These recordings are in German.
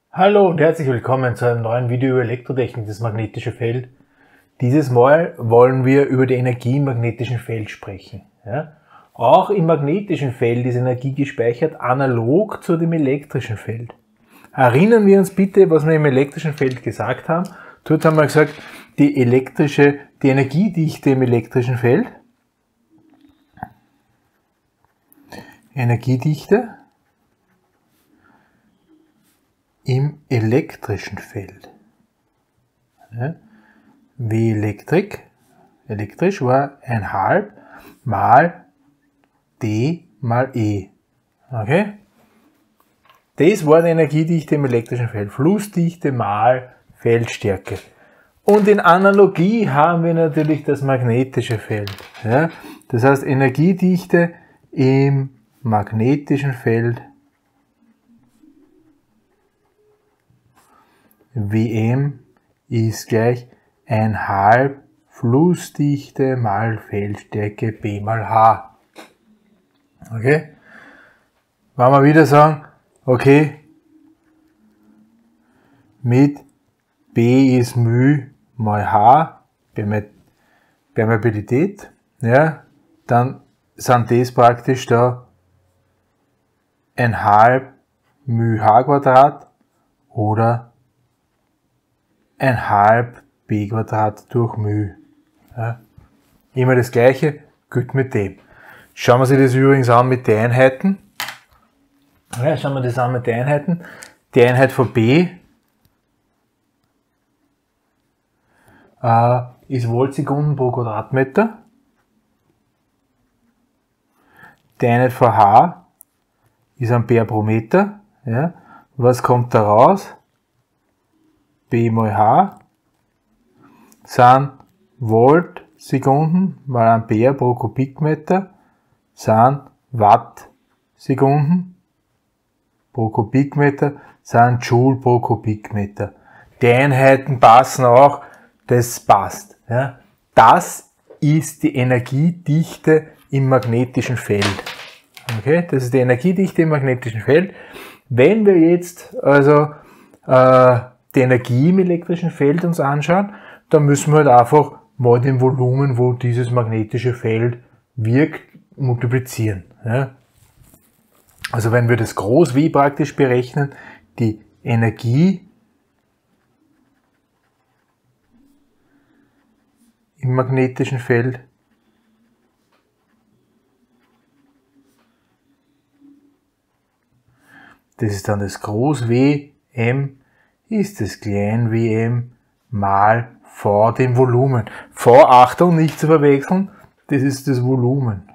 Hallo und herzlich willkommen zu einem neuen Video über Elektrotechnik, das magnetische Feld. Dieses Mal wollen wir über die Energie im magnetischen Feld sprechen. Ja? Auch im magnetischen Feld ist Energie gespeichert, analog zu dem elektrischen Feld. Erinnern wir uns bitte, was wir im elektrischen Feld gesagt haben. Dort haben wir gesagt, die Energiedichte im elektrischen Feld. Energiedichte im elektrischen Feld. Ja, wie elektrisch war 1/2 mal D mal E. Okay? Das war die Energiedichte im elektrischen Feld. Flussdichte mal Feldstärke. Und in Analogie haben wir natürlich das magnetische Feld. Ja? Das heißt, Energiedichte im magnetischen Feld Wm ist gleich 1/2 Flussdichte mal Feldstärke B mal H. Okay? Wenn wir wieder sagen, okay, mit B ist μ mal H, Permeabilität, ja, dann sind das praktisch da 1/2 μh Quadrat oder 1/2 b Quadrat durch μ. Ja. Immer das gleiche, gut mit dem. Schauen wir uns das übrigens an mit den Einheiten. Ja, schauen wir das an mit den Einheiten. Die Einheit von B ist Voltsekunden pro Quadratmeter. Die Einheit von H ist Ampere pro Meter. Ja. Was kommt da raus? B mal H sind Volt Sekunden mal Ampere pro Kubikmeter sind Watt Sekunden pro Kubikmeter sind Joule pro Kubikmeter. Die Einheiten passen auch, das passt. Ja. Das ist die Energiedichte im magnetischen Feld. Okay, das ist die Energiedichte im magnetischen Feld. Wenn wir jetzt also die Energie im elektrischen Feld uns anschauen, dann müssen wir halt einfach mal den Volumen, wo dieses magnetische Feld wirkt, multiplizieren. Ja. Also wenn wir das groß W praktisch berechnen, die Energie im magnetischen Feld das ist dann das groß W, M ist das klein Wm mal V dem Volumen. V, Achtung, nicht zu verwechseln, das ist das Volumen.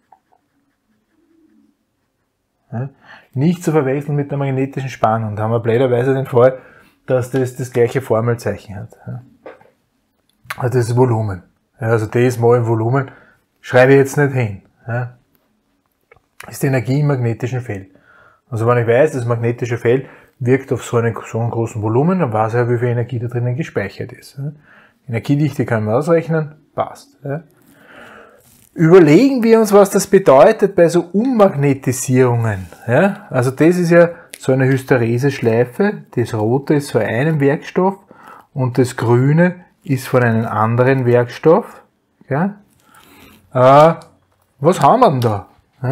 Ja, nicht zu verwechseln mit der magnetischen Spannung. Da haben wir blöderweise den Fall, dass das das gleiche Formelzeichen hat. Ja. Also das ist Volumen. Ja, also das mal Volumen schreibe ich jetzt nicht hin. Ja. Ist die Energie im magnetischen Feld. Also wenn ich weiß, das magnetische Feld wirkt auf so einen großen Volumen, dann weiß ich ja, wie viel Energie da drinnen gespeichert ist. Energiedichte kann man ausrechnen, passt. Überlegen wir uns, was das bedeutet bei so Ummagnetisierungen. Also das ist ja so eine Hystereseschleife, das rote ist von einem Werkstoff und das grüne ist von einem anderen Werkstoff. Was haben wir denn da?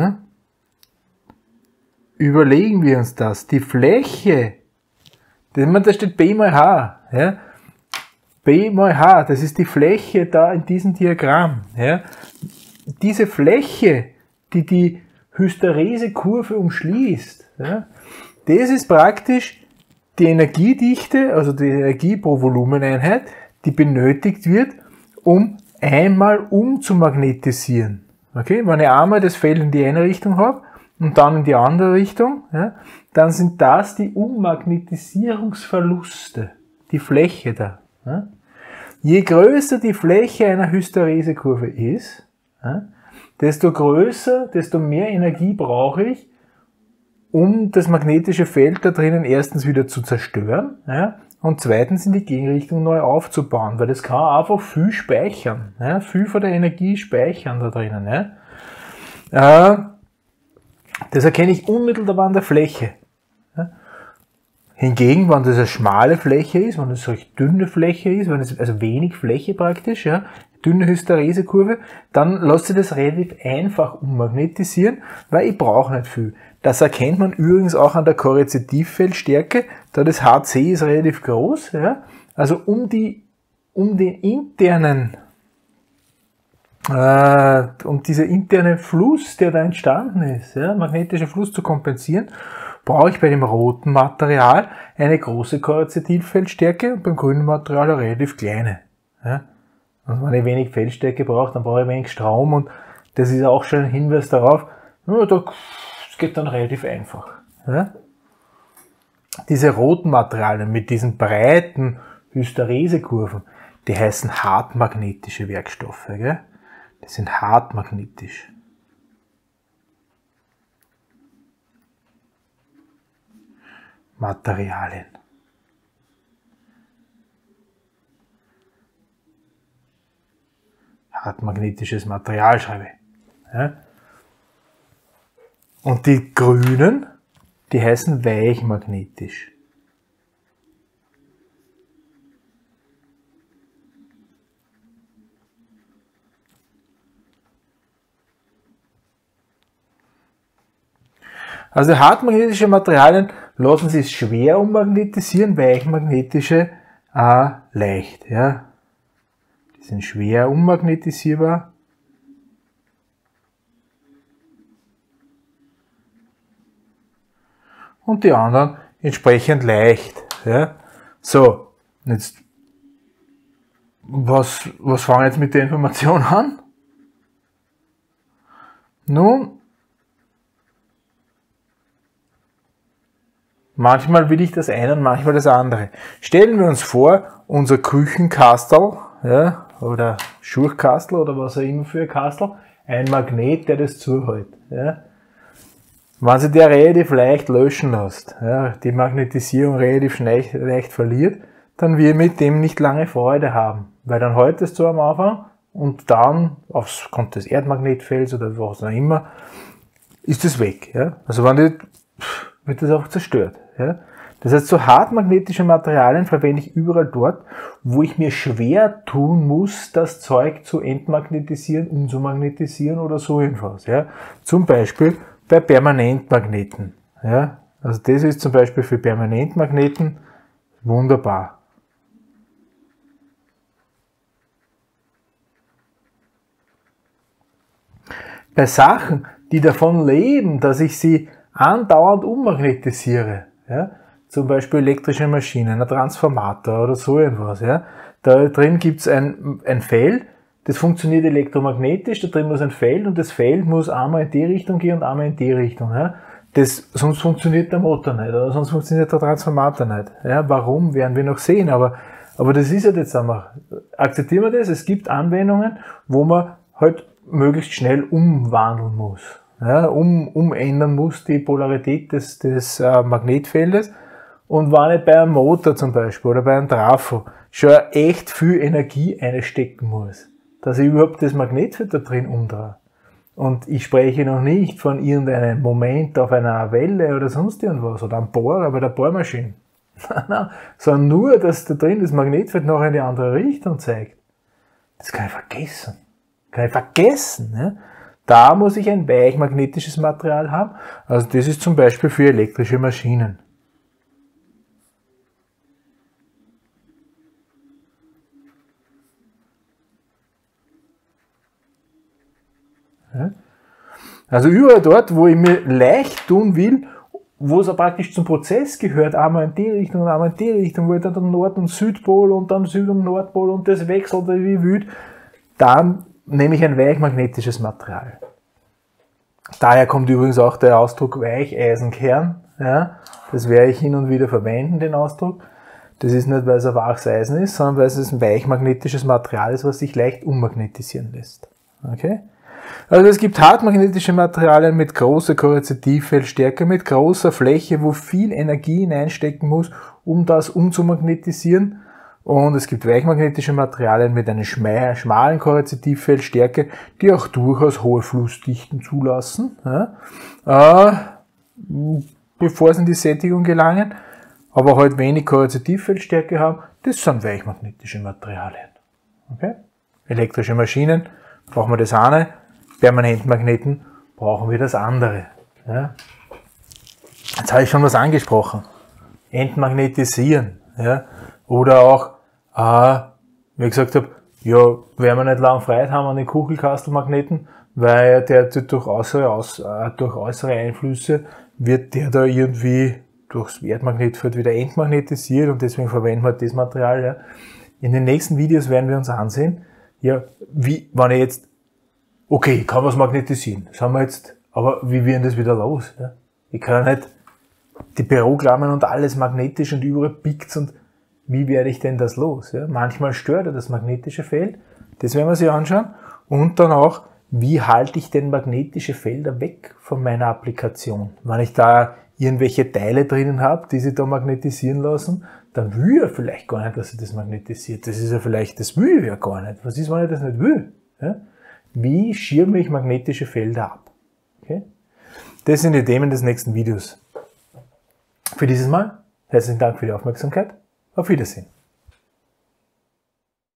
Überlegen wir uns das. Die Fläche, da steht B mal H. Ja? B mal H, das ist die Fläche da in diesem Diagramm. Ja? Diese Fläche, die die Hysteresekurve umschließt, ja? Das ist praktisch die Energiedichte, also die Energie pro Volumeneinheit, die benötigt wird, um einmal umzumagnetisieren. Okay? Wenn ich einmal das Feld in die eine Richtung habe, und dann in die andere Richtung, ja, dann sind das die Ummagnetisierungsverluste, die Fläche da. Ja. Je größer die Fläche einer Hysteresekurve ist, ja, desto größer, desto mehr Energie brauche ich, um das magnetische Feld da drinnen erstens wieder zu zerstören, ja, und zweitens in die Gegenrichtung neu aufzubauen, weil das kann einfach viel speichern, ja, viel von der Energie speichern da drinnen. Ja. Das erkenne ich unmittelbar an der Fläche. Hingegen, wenn das eine schmale Fläche ist, wenn das eine recht dünne Fläche ist, wenn es also wenig Fläche praktisch, ja, dünne Hysteresekurve, dann lässt sich das relativ einfach ummagnetisieren, weil ich brauche nicht viel. Das erkennt man übrigens auch an der Korrezitivfeldstärke, da das HC ist relativ groß, ja, also um den internen dieser interne Fluss, der da entstanden ist, ja, magnetischer Fluss zu kompensieren, brauche ich bei dem roten Material eine große Korrezitivfeldstärke und beim grünen Material eine relativ kleine. Ja. Und wenn ich wenig Feldstärke brauche, dann brauche ich wenig Strom und das ist auch schon ein Hinweis darauf, ja, das geht dann relativ einfach. Ja. Diese roten Materialien mit diesen breiten Hysteresekurven, die heißen hartmagnetische Werkstoffe. Gell? Die sind hartmagnetisch. Materialien. Hartmagnetisches Material schreibe ich. Ja? Und die grünen, die heißen weichmagnetisch. Also hartmagnetische Materialien lassen sich schwer ummagnetisieren, weichmagnetische leicht. Ja. Die sind schwer ummagnetisierbar. Und die anderen entsprechend leicht. Ja. So, jetzt was fangen wir jetzt mit der Information an? Nun, manchmal will ich das eine und manchmal das andere. Stellen wir uns vor, unser Küchenkastel, ja, oder Schurchkastel oder was auch immer für ein Kastel, ein Magnet, der das zuhält. Ja. Wenn sich der relativ leicht löschen lässt, ja, die Magnetisierung relativ leicht verliert, dann wir mit dem nicht lange Freude haben. Weil dann hält es so am Anfang und dann, aufgrund des Erdmagnetfelds oder was auch immer, ist es weg. Ja. Also wird das auch zerstört. Ja. Das heißt, so hartmagnetische Materialien verwende ich überall dort, wo ich mir schwer tun muss, das Zeug zu entmagnetisieren, umzumagnetisieren oder so irgendwas. Ja. Zum Beispiel bei Permanentmagneten. Ja. Also das ist zum Beispiel für Permanentmagneten wunderbar. Bei Sachen, die davon leben, dass ich sie andauernd ummagnetisiere, ja, zum Beispiel elektrische Maschinen, ein Transformator oder so irgendwas, ja, da drin gibt es ein Feld, das funktioniert elektromagnetisch, da drin muss ein Feld und das Feld muss einmal in die Richtung gehen und einmal in die Richtung. Ja. Sonst funktioniert der Motor nicht oder sonst funktioniert der Transformator nicht. Ja. Warum, werden wir noch sehen, aber das ist halt jetzt einmal, akzeptieren wir das, es gibt Anwendungen, wo man halt möglichst schnell umwandeln muss, ja, umändern muss die Polarität des Magnetfeldes und wenn ich bei einem Motor zum Beispiel oder bei einem Trafo schon echt viel Energie einstecken muss, dass ich überhaupt das Magnetfeld da drin umdrehe. Und ich spreche noch nicht von irgendeinem Moment auf einer Welle oder sonst irgendwas oder am Bohrer bei der Bohrmaschine, sondern nur, dass da drin das Magnetfeld noch in die andere Richtung zeigt. Das kann ich vergessen. Ja? Da muss ich ein weichmagnetisches Material haben. Also das ist zum Beispiel für elektrische Maschinen. Ja? Also überall dort, wo ich mir leicht tun will, wo es auch praktisch zum Prozess gehört, einmal in die Richtung und einmal in die Richtung, wo ich dann den Nord- und Südpol und dann Süd- und Nordpol und das wechselt wie wild, dann nehme ich ein weichmagnetisches Material. Daher kommt übrigens auch der Ausdruck Weicheisenkern. Ja, das werde ich hin und wieder verwenden, den Ausdruck. Das ist nicht, weil es ein waches Eisen ist, sondern weil es ein weichmagnetisches Material ist, was sich leicht ummagnetisieren lässt. Okay? Also es gibt hartmagnetische Materialien mit großer Korrezitivfeldstärke, mit großer Fläche, wo viel Energie hineinstecken muss, um das umzumagnetisieren. Und es gibt weichmagnetische Materialien mit einer schmalen Korrezitivfeldstärke, die auch durchaus hohe Flussdichten zulassen, ja, bevor sie in die Sättigung gelangen. aber halt wenig Korrositivfeldstärke haben, das sind weichmagnetische Materialien. Okay? Elektrische Maschinen brauchen wir das eine, Permanentmagneten brauchen wir das andere. Ja? Jetzt habe ich schon was angesprochen. Entmagnetisieren. Ja? Oder auch, wie ich gesagt habe, ja, werden wir nicht lang Freude haben an den Kugelkastelmagneten, weil der durch äußere Einflüsse wird der da irgendwie durchs Erdmagnetfeld wieder entmagnetisiert und deswegen verwenden wir das Material. Ja. In den nächsten Videos werden wir uns ansehen, ja, wie, wenn ich jetzt, okay, ich kann was magnetisieren, das haben wir jetzt, aber wie werden das wieder los? Ja? Ich kann ja nicht die Büroklammern und alles magnetisch und überall pickt's und wie werde ich denn das los? Ja? Manchmal stört das magnetische Feld, das werden wir uns anschauen und dann auch, wie halte ich denn magnetische Felder weg von meiner Applikation? Wenn ich da irgendwelche Teile drinnen habe, die sich da magnetisieren lassen, dann will ich ja vielleicht gar nicht, dass ich das magnetisiert. Das ist ja vielleicht, das will ich ja gar nicht. Was ist, wenn ich das nicht will? Ja? Wie schirme ich magnetische Felder ab? Okay? Das sind die Themen des nächsten Videos. Für dieses Mal herzlichen Dank für die Aufmerksamkeit. Auf Wiedersehen.